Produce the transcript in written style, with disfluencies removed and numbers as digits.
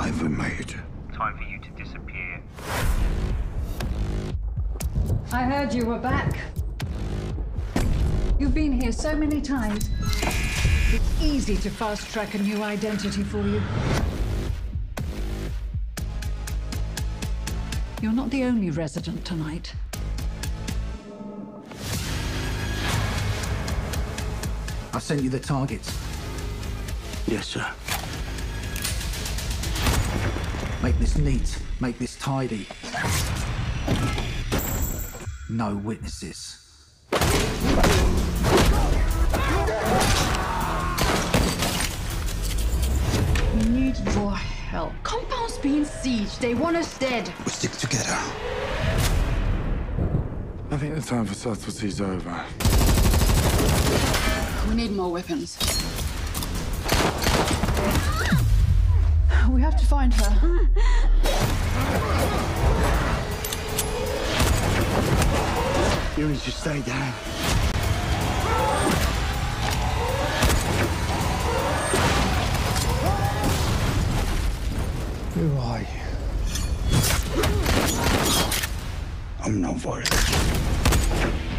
ever made. Time for you to disappear. I heard you were back. You've been here so many times. It's easy to fast-track a new identity for you. You're not the only resident tonight. I've sent you the targets. Yes, sir. Make this neat, make this tidy. No witnesses. We need your help. Compound's being sieged. They want us dead. We stick together. I think the time for subtlety's over. We need more weapons. We have to find her. You need to stay down. Who are you? I'm not worried.